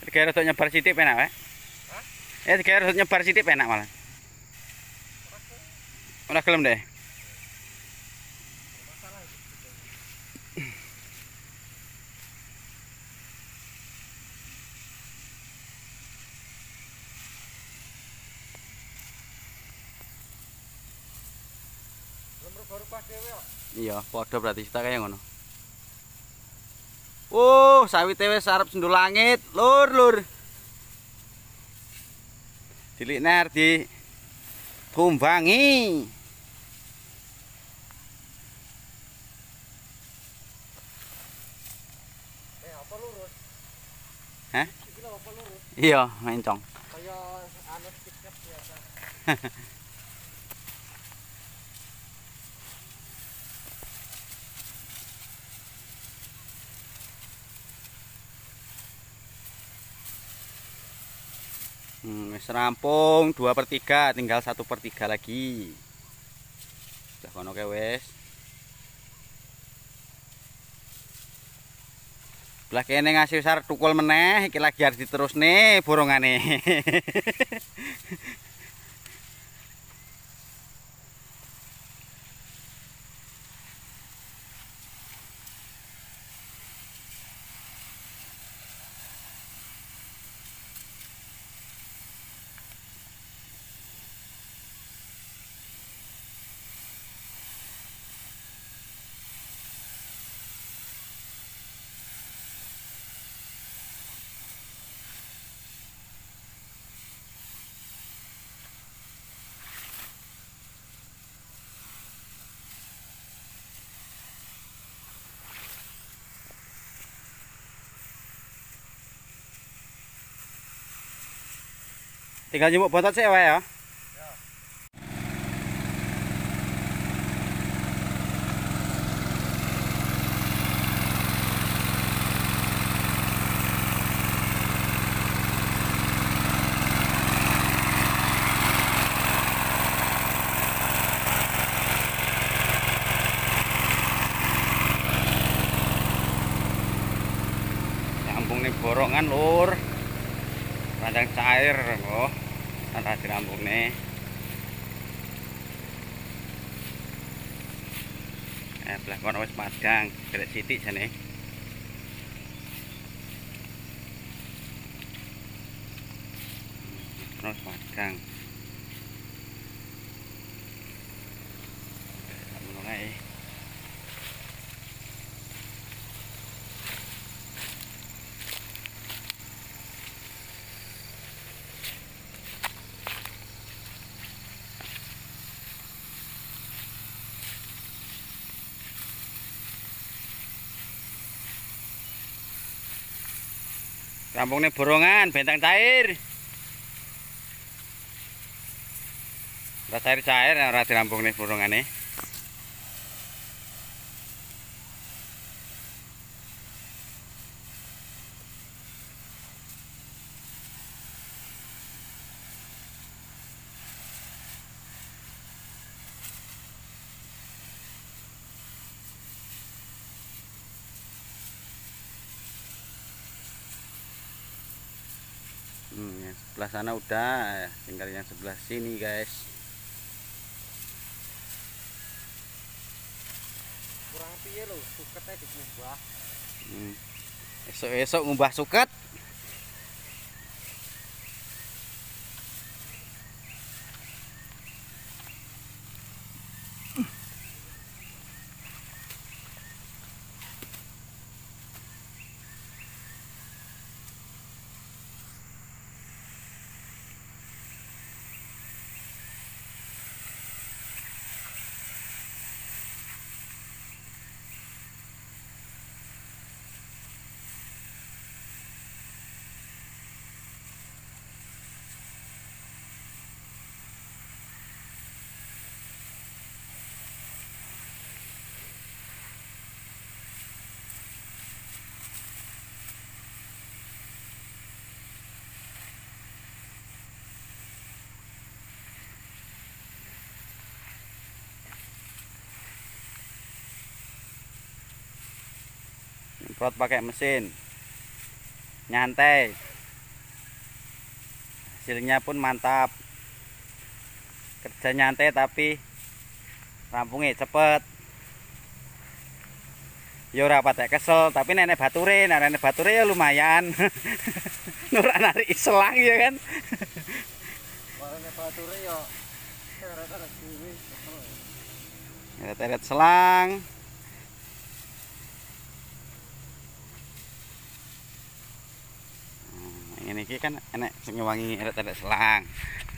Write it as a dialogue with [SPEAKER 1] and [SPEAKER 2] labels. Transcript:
[SPEAKER 1] Kayak rodok nyebar sithik penak wae. Hah? Kayak rodok nyebar sithik penak malah. Ora gelem deh. Iya, padha berarti kita kaya ngono. Sawite wis arep sendul langit, lur. Cilik ner di tumbangi.
[SPEAKER 2] Apa lurus?
[SPEAKER 1] Hah?
[SPEAKER 2] Iki lho apa lurus?
[SPEAKER 1] Iya, mencong.
[SPEAKER 2] Kaya anu tiket biasa.
[SPEAKER 1] Wis rampung 2/3, tinggal 1/3 lagi. Sudah kono ke wis. Belah kene ngasih sar tukul meneh, iki lagi harus diterusne borongane. Tinggal nyemuk bontot sih wae ya. Nyambung nih borongan lur. Ranjang cair kok. Ora dirampung nih. Belah kono wis padang, gerek sithik jane. Terus padang. Ngono ae. Rampung nih borongan, bentang cair. Ora cair-cair, ora dirampung nih borongane. Yang sebelah sana udah, tinggal yang sebelah sini guys.
[SPEAKER 2] Kurang piye lho, sukete dikumbah.
[SPEAKER 1] Esok-esok ngubah suket. Nyemprot pakai mesin, nyantai. Hasilnya pun mantap. Kerja nyantai tapi rampungnya cepet. Ya ora patek kesel, tapi nenek bature ya lumayan. Ora narik selang ya kan.
[SPEAKER 2] Warane bature yo seret-seret dhewe.
[SPEAKER 1] Ya teret selang. Ini kan enek sing ngewangi teret selang.